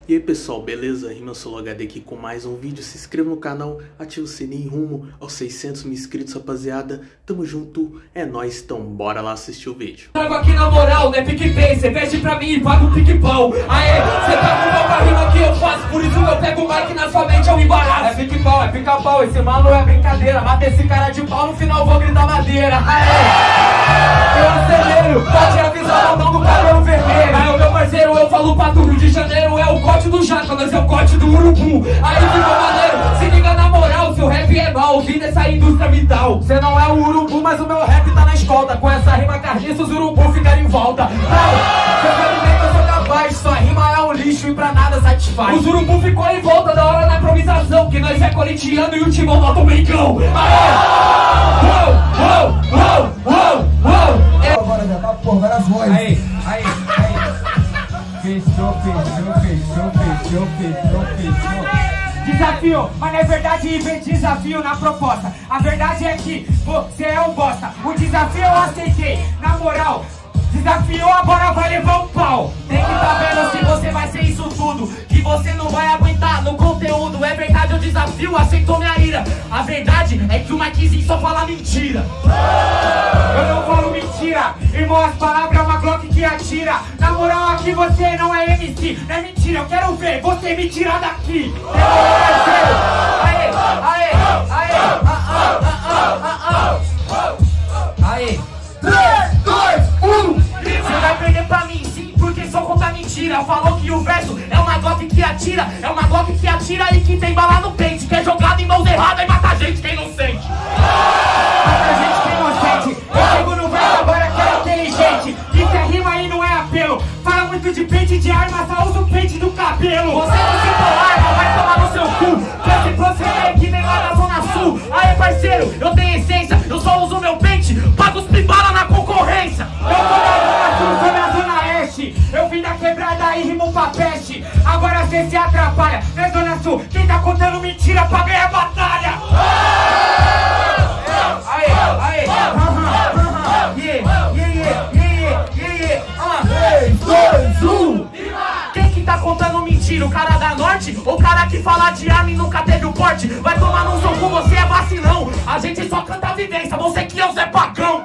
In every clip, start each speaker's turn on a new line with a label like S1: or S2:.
S1: E aí pessoal, beleza? RimaSoloHD aqui com mais um vídeo. Se inscreva no canal, ativa o sininho rumo aos 600 mil inscritos, rapaziada. Tamo junto, é nóis, então bora lá assistir o vídeo.
S2: Trago aqui na moral, né? PicPay, cê veste pra mim e paga o pique-pau. Aê, cê tá com uma rima que eu faço, por isso eu pego o mic na sua mente, eu embaraço. É pique-pau, é pica-pau, esse mano é brincadeira. Mata esse cara de pau, no final vou gritar madeira. Aê, eu acelero, pode avisar o mão do cabelo vermelho. Aí, meu parceiro, eu falo pra tu, Rio de Janeiro é o corte do jaca, nós é o corte do urubu. Aí ficou maneiro, se liga na moral, seu rap é mal, vim dessa indústria vital. Cê não é o urubu, mas o meu rap tá na escolta. Com essa rima carniça, os urubu ficaram em volta. Não, cê sabe bem que eu sou capaz, sua rima é um lixo e pra nada satisfaz. Os urubu ficou em volta da hora na improvisação, que nós é corintiano e o timão nota o mencão. Aê,
S3: Agora já tá, pô, várias vozes.
S2: aí. Fechou. Desafio, mas não é verdade e vem desafio na proposta. A verdade é que você é um bosta. O desafio eu aceitei, na moral. Desafiou, agora vai levar um pau. Tem que tá vendo se você vai ser isso tudo, que você não vai aguentar no conteúdo. É verdade, o desafio aceitou minha ira. A verdade é que o Mikezinho só fala mentira. Eu não falo mentira, irmão, as palavras é uma Glock que atira. Na moral, aqui você não é MC, não é mentira. Eu quero ver você me tirar daqui. Aê, aê. 3, 2, 1. Você vai perder pra mim, sim, porque só conta mentira. Falou que o verso é uma Glock que atira, é uma Glock que atira e que tem bala no pente, que é jogado em mãos erradas e mata gente quem não sente. Mata gente quem não sente. Eu chego no verso agora que é inteligente. Isso é rima e não é apelo. Fala muito de pente de arma, só usa o pente do cabelo. Você não se arma, vai tomar no seu cu. Pra se proceder que nem lá na Zona Sul. Aê parceiro, eu tenho essência, eu só uso meu pente pra cuspir bala na concorrência. Eu tô na Zona Sul, sou na Zona Oeste. Eu vim da quebrada e rimo pra peste. Agora cê se atrapalha, né Zona Sul? Quem tá contando mentira pra ganhar a batalha? Aê, 3, 2, 1. Quem que tá contando mentira? O cara da Norte ou o cara que fala de arma e nunca teve o porte? Vai tomar no soco, você é vacilão. A gente só canta a vivência, você que é o Zé Pagão.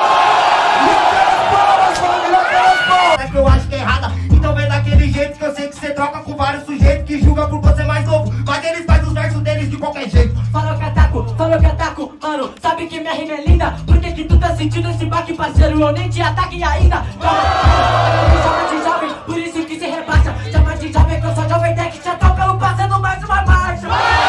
S3: É que eu acho que é errada, então vem daquele jeito que eu sei que você troca com vários sujeitos que julgam por você mais novo, mas eles fazem os versos deles de qualquer jeito.
S4: Falou que ataco, mano, sabe que minha rima é linda. Por que que tu tá sentindo esse baque, parceiro? Eu nem te ataque ainda. Chama de jovem, por isso que se rebaixa. Chama de jovem que eu sou jovem tech, já tô pelo passando mais uma marcha.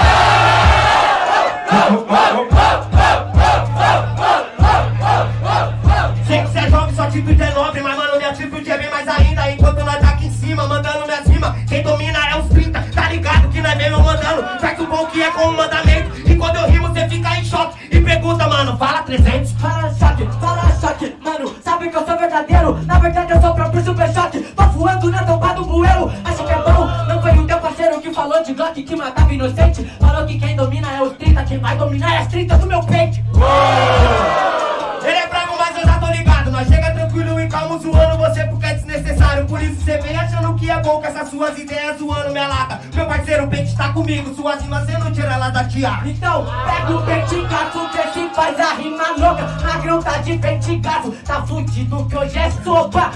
S3: Sei que você é jovem, sua atitude é nobre, mas mano, minha atitude é bem mais ainda. Enquanto nós tá aqui em cima, mandando minhas rimas, quem domina é os 30, tá ligado que nós mesmo mandando. Faz o bom que é como mandamento, e quando eu rimo você fica em choque e pergunta, mano, fala 300.
S4: Fala choque, mano, sabe que eu sou verdadeiro. Na verdade eu sou o próprio super choque. Tô voando na tampa do bueiro, acho que é bom. Não foi o teu parceiro que falou de Glock que matava inocente. Falou que quem domina é os 30, quem vai dominar é as 30 do meu peito.
S3: Ele é bravo, mas eu já tô ligado. Nós chega tranquilo e calmo zoando você porque é desnecessário. Por isso você vem achando que é bom com essas suas ideias zoando minha lata. Meu parceiro, o pente tá comigo, suas rimas cê não tira ela da tiara.
S4: Então pega o pentigaço, vê se faz a rima louca. Magrão tá de pentigaço, tá fudido que hoje é sopa.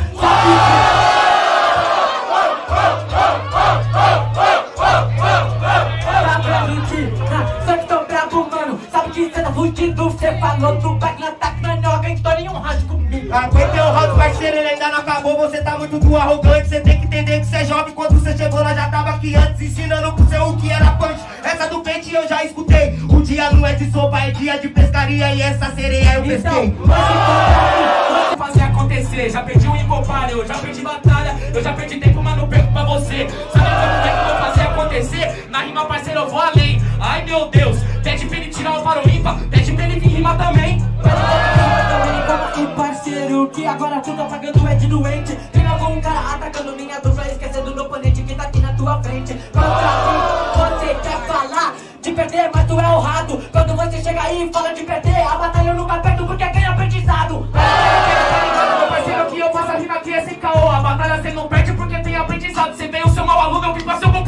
S4: Só que tô bravo, mano, sabe que cê tá fudido. Cê falou do back na tac, não aguentou nenhum round comigo.
S3: Aguentei um round, parceiro, ele ainda não acabou. Você tá muito do arrogante, cê tem que entender que cê é jovem. Quando cê chegou, nós já tava aqui antes, ensinando pro seu o que era punch. Essa do pente eu já escutei. O dia não é de sopa, é dia de pescaria. E essa sereia eu pesquei.
S2: Vou fazer acontecer, já perdi um encopalho, eu já perdi batalha, eu já perdi tempo, mas não perco pra você. Sabe como é que eu vou fazer acontecer? Na rima, parceiro, eu vou além. Ai meu Deus, pede pra ele tirar o paro ímpar, pede pra ele vir rimar também.
S4: E parceiro, que agora tu tá pagando é de doente. Tem algum cara atacando minha dupla, esquecendo do oponente que tá aqui na tua frente. Contra mim, você quer falar de perder, mas tu é o rato. Quando você chega aí e fala de perder, a batalha eu nunca perdo porque ganha aprendizado.
S2: Meu parceiro, que eu faço a rima aqui é sem caô. A batalha cê não perde porque tem aprendizado. Cê veio o seu mau aluno, eu vim pra seu bom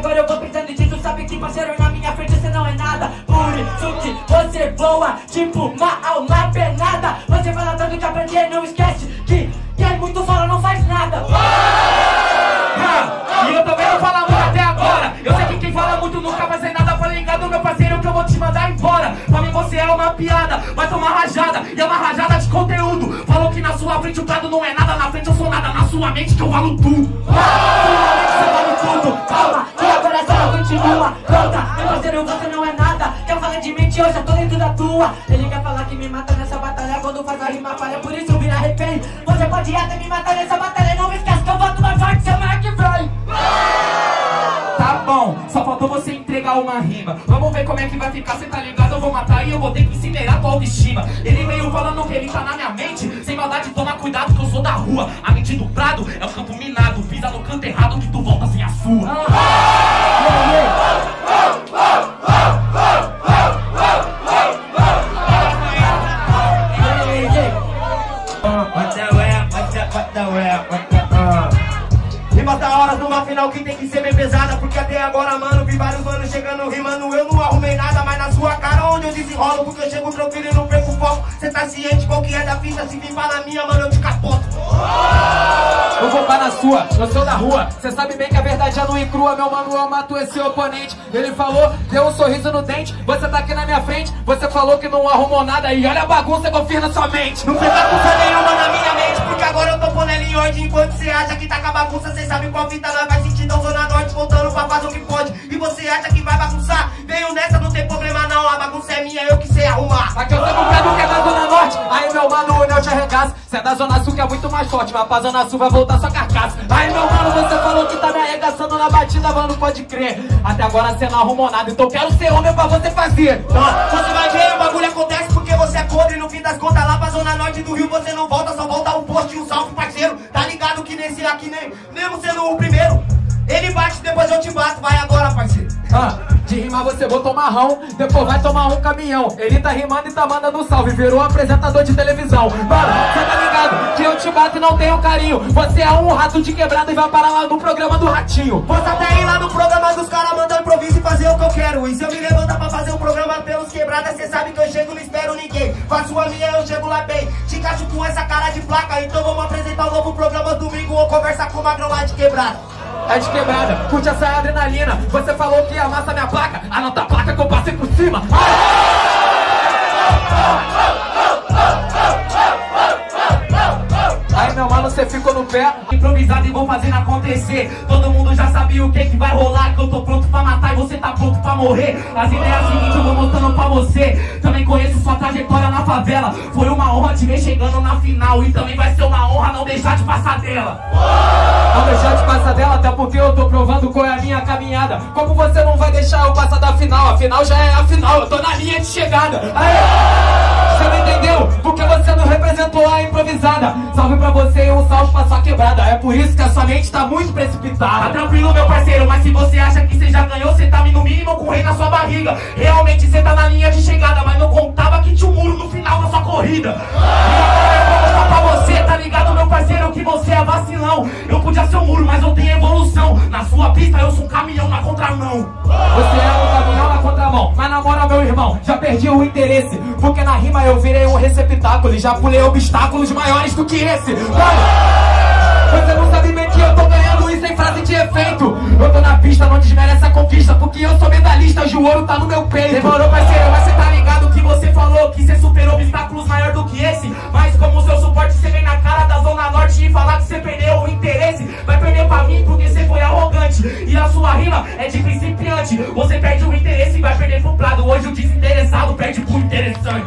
S4: agora eu vou pensando em ti. Tu sabe que parceiro na minha frente você não é nada. Por isso que você voa tipo uma alma penada. Você fala tanto que aprender, não esquece que quem muito fala não faz nada.
S2: E eu também não falo muito até agora. Eu sei que quem fala muito nunca vai ser nada. Falei ligado, meu parceiro, que eu vou te mandar embora. Pra mim você é uma piada, vai tomar rajada. E é uma rajada de conteúdo. Falou que na sua frente o prado não é nada. Na frente eu sou nada, na sua mente que eu valo tudo.
S4: Na sua mente você vale tudo. Calma, que agora essa não continua. Pronta, meu parceiro, você não é nada. Quer falar de mente, eu já tô dentro da tua. Ele quer falar que me mata nessa batalha. Quando faz a rima falha, por isso vira refém. Você pode até me matar nessa batalha. Não esquece que eu volto mais forte semana que vem.
S2: Tá bom, só faltou você entregar uma rima. Vamos ver como é que vai ficar, cê tá ligado? Eu vou matar e eu vou ter que incinerar tua autoestima. Ele veio falando que ele tá na minha mente. Sem maldade, toma cuidado que eu sou da rua. A mente do prado é um campo minado. Pisa no canto errado que tu volta sem a sua.
S3: Rimas da hora numa final que tem que ser bem pesada. Porque até agora, mano, vi vários manos chegando rimando. Eu não arrumei nada, mas na sua cara onde eu desenrolo. Porque eu chego tranquilo e não perco o foco. Cê tá ciente qual que é da fita? Se vir na minha, mano, eu te capoto.
S2: Eu vou pá na sua, eu sou da rua. Cê sabe bem que a verdade é nua e crua. Meu mano, eu mato esse oponente. Ele falou, deu um sorriso no dente. Você tá aqui na minha frente. Você falou que não arrumou nada. E olha a bagunça que eu fiz na sua mente.
S3: Não fez bagunça nenhuma na minha mente. Porque agora eu tô pondo ela em ordem. Enquanto cê acha que tá com a bagunça, cê sabe qual fita nós vai sentir. Então Zona Norte voltando pra fazer o que pode. E você acha que vai bagunçar? Venho nessa, não tem problema não. A bagunça é minha, eu que sei arrumar.
S2: Aqui eu tenho um prado que é da Zona Norte. Aí meu mano, o Neo te arregaça. Cê é da Zona Sul que é muito mais forte. Mas pra Zona Sul vai voltar sua carcaça. Aí meu mano, você falou que tá me arregaçando na batida, mano, pode crer. Até agora cê não arrumou nada, então quero ser homem pra você fazer.
S3: Você vai ver, o bagulho acontece porque você é podre. No fim das contas, lá pra Zona Norte do Rio você não volta. Só volta um post e um salve, parceiro. Tá ligado que nesse aqui, mesmo sendo o primeiro, ele bate, depois eu te bato. Vai agora, parceiro.
S2: De rimar você botou marrão, depois vai tomar um caminhão. Ele tá rimando e tá mandando salve, virou apresentador de televisão. Mano, cê tá ligado que eu te bato e não tenho carinho. Você é um rato de quebrada e vai parar lá no programa do Ratinho.
S3: Posso até ir lá no programa dos caras, mandar improviso e fazer o que eu quero. E se eu me levantar pra fazer um programa pelos quebradas, cê sabe que eu chego, não espero ninguém. Faço a minha, eu chego lá bem. Te encaixo com essa cara de placa, então vamos apresentar um novo programa domingo ou conversar com o magrão lá de quebrada.
S2: É de quebrada, curte essa adrenalina. Você falou que ia amassar minha placa. Anota a placa que eu passei por cima. Aí meu mano, cê ficou no pé. Improvisado e vou fazendo acontecer. Todo mundo já sabia o que vai rolar. Que eu tô pronto pra matar e você tá pronto pra morrer. As ideias seguintes eu vou mostrando pra você. Também conheço sua trajetória na favela. Foi uma honra te ver chegando na final. E também vai ser uma honra não deixar de passar dela. Não deixar de passar dela, até porque eu tô provando qual é a minha caminhada. Como você não vai deixar eu passar da final? A final já é a final, eu tô na linha de chegada. Aê! Você não entendeu? Porque você não representou a improvisada. Salve pra você e um salve pra sua quebrada. É por isso que a sua mente tá muito precipitada. Tá tranquilo, meu parceiro, mas se você acha que você já ganhou, você tá no mínimo com o rei na sua barriga. Realmente você tá na linha de chegada, mas não contava que tinha um muro no final da sua corrida. E agora eu vou mostrar pra você, tá ligado, meu parceiro, que você é vacilão. Eu podia ser um muro, mas eu tenho evolução. Na sua pista eu sou um caminhão na contramão. Você é um caminhão na contramão, mas na moral, meu irmão, já perdi o interesse. Porque na rima eu virei um receptáculo e já pulei obstáculos maiores do que esse. Mano, você não sabe bem que eu tô ganhando isso em frase de efeito. Eu tô na pista, não desmerece a conquista, porque eu sou medalhista, hoje o ouro tá no meu peito. Demorou, parceiro, mas você tá ligado que você falou que você superou obstáculos maior do que esse. Mas como o seu suporte, você vem na cara da Zona Norte e falar que você perdeu o interesse. Vai perder pra mim porque você foi arrogante. E a sua rima é de principiante. Você perde o interesse e vai perder pro prado. Hoje o desinteressado perde pro interessante.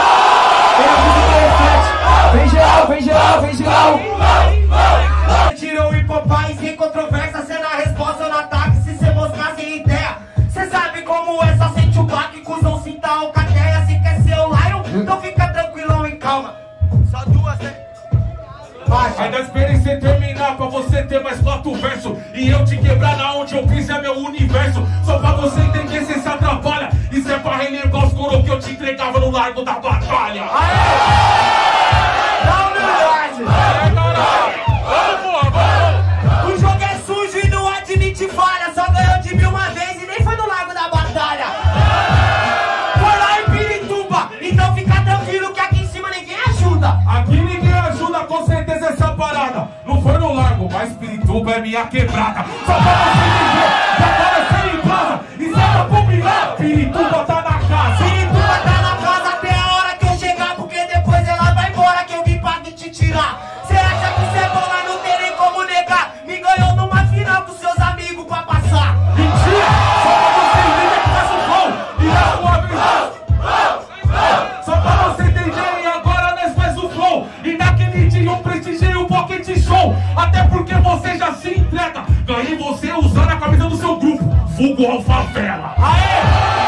S2: Vem geral, vem geral, vem geral.
S3: Tirou o hipopais sem controvérsia, cê na resposta ou no ataque. Se cê mostrar sem ideia, cê sabe como é, só sente o baque. Cusão, cinta ou cadeia. Se quer ser o Lion, então fica tranquilão e calma. Só duas, né?
S5: Ainda esperei você terminar pra você ter mais 4 versos. E eu te quebrar na onde eu fiz é meu universo. Só pra você entender, cê se atrapalha. Isso é pra relembrar os coro que eu te entregava no largo da batalha.
S3: Dá humildade!
S5: Caralho! Vamos, porra, vamos!
S3: O jogo é sujo e não admite falha. Só ganhou de 1000
S5: Pirituba é minha quebrada. Só pra você entender, que agora é sem casa. E se é pra combinar, Pirituba tá na casa.
S3: Pirituba tá na casa até a hora que eu chegar, porque depois ela vai embora que eu vim pra te tirar. Cê acha que cebola não tem nem como negar? Me ganhou numa final com seus amigos pra passar.
S5: Mentira! Só pra você entender que faz o flow. E na sua vez. Só pra você entender, e agora nós faz o flow. E naquele dia eu prestigiei o Pocket Show. Até porque você já se entrega. Ganhei você usando a camisa do seu grupo, vulgo Alfavela.
S3: Aê!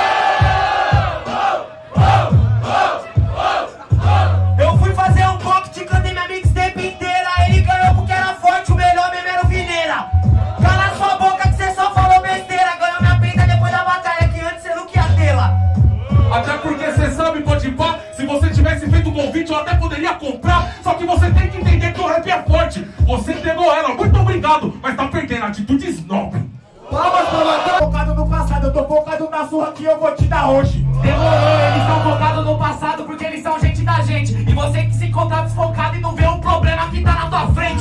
S3: Eu fui fazer um pocket, cantei minha mixtape inteira. Ele ganhou porque era forte, o melhor mesmo era o Vineira. Cala sua boca que cê só falou besteira. Ganhou minha peita depois da batalha, que antes cê não queria tê-la.
S5: Até porque você sabe, pode pá, se você tivesse feito o convite eu até poderia comprar. Só que você tem que entender que o rap é forte. Você entregou ela, muito obrigado, mas tá perdendo atitudes nobres.
S3: Palmas pra você. Tô focado no passado, eu tô focado na surra que eu vou te dar hoje.
S2: Demorou, eles estão focados no passado porque eles são gente da gente. E você que se encontrar desfocado e não vê o problema que tá na tua frente.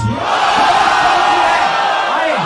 S2: Aí.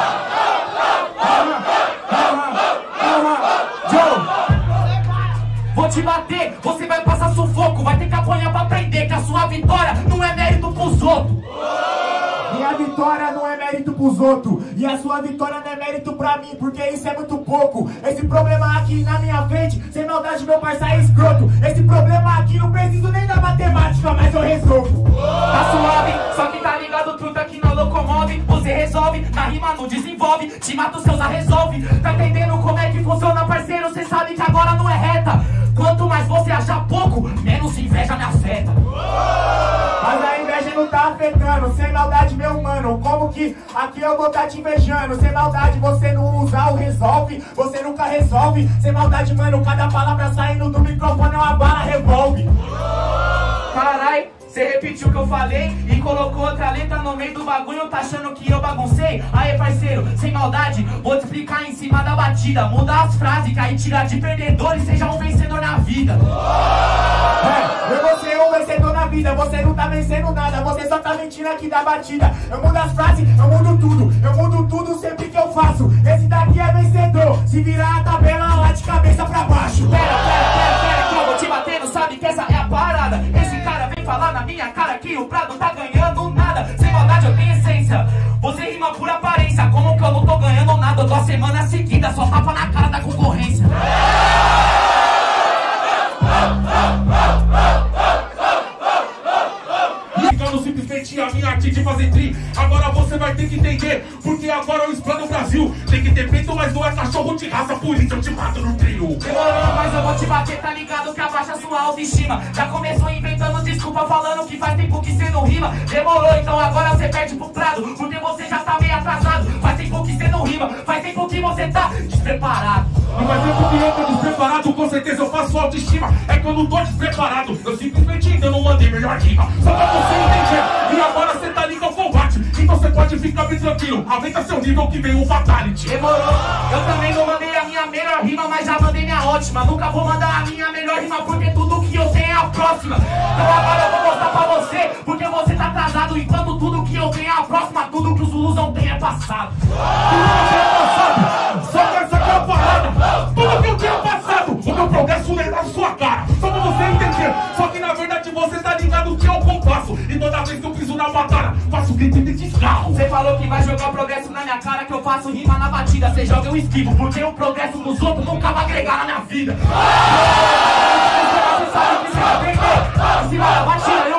S2: Joe, vou te bater, você vai passar sufoco. Vai ter que apanhar pra aprender que a sua vitória não é mérito pros outros.
S3: Minha vitória não é mérito pros outros. E a sua vitória não é mérito pra mim, porque isso é muito pouco. Esse problema aqui na minha frente, sem maldade meu parceiro é escroto. Esse problema aqui não preciso nem da matemática, mas eu resolvo.
S2: Tá suave, só que tá ligado tudo aqui não locomove. Você resolve, na rima não desenvolve. Te mata os seus, a resolve. Tá entendendo como é que funciona, parceiro? Cê sabe que agora não é reta. Quanto mais você achar pouco, menos inveja me afeta.
S3: Mas a inveja não tá afetando, sem maldade meu mano. Como que aqui eu vou tá te invejando? Sem maldade você não usa o resolve, você nunca resolve. Sem maldade mano, cada palavra saindo do microfone é uma bala revolve.
S2: Carai, cê repetiu o que eu falei e colocou outra letra no meio do bagulho, tá achando que eu baguncei? Aê parceiro, sem maldade, vou te explicar em cima da batida. Muda as frases, que aí tira de perdedor e seja um vencedor na vida.
S3: Eu vou ser um vencedor na vida, você não tá vencendo nada, você só tá mentindo aqui da batida. Eu mudo as frases, eu mudo tudo sempre que eu faço. Esse daqui é vencedor, se virar a tabela lá de cabeça pra baixo.
S2: Pera, que eu vou te batendo, sabe que essa é a parada. Esse cara vem falar na minha cara que o Prado tá ganhando nada. Sem maldade eu tenho essência, você rima por aparência. Como que eu não tô ganhando nada, eu tô a semana seguida, só tapa na cara da concorrência.
S5: Ligando simplesmente a minha arte de fazer tri. Agora você vai ter que entender, porque agora eu explano o Brasil. Tem que ter peito, mas não é cachorro de raça, por isso eu te mato no trio.
S2: Demorou, mas eu vou te bater, tá ligado que abaixa sua autoestima. Já começou inventando desculpa, falando que faz tempo que cê não rima. Demorou, então agora você perde pro Prado, porque você já tá meio atrasado. Faz tempo que cê não rima, faz tempo que você tá despreparado.
S5: E faz tempo que eu tô despreparado, com certeza eu faço autoestima. É que eu não tô despreparado, eu simplesmente ainda não mandei melhor rima. Só pra você entender, e agora você tá ligado ao combate. Então você pode ficar bem tranquilo, aumenta seu nível que vem o Fatality.
S2: Demorou, eu também não mandei a minha melhor rima, mas já mandei minha ótima. Nunca vou mandar a minha melhor rima, porque tudo que eu tenho é a próxima. Então agora eu vou mostrar pra você, porque você tá atrasado. Enquanto tudo que eu tenho é a próxima, tudo que os Zulus não tem é passado.
S5: Só que essa aqui é a parada, tudo que eu tinha passado, o meu progresso é na sua cara. Só pra você entender, só que na verdade você tá ligado que é o compasso. E toda vez que eu piso na batalha, faço grito de descarro.
S2: Você falou que vai jogar o progresso na minha cara, que eu faço rima na batida. Você joga eu esquivo, porque o progresso dos outros nunca vai agregar na minha vida. Você sabe que você vai perder, em cima da batida eu